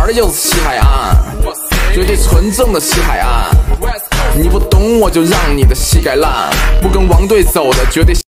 的就是西海岸，绝对纯正的西海岸。你不懂我就让你的膝盖烂，不跟王队走的绝对。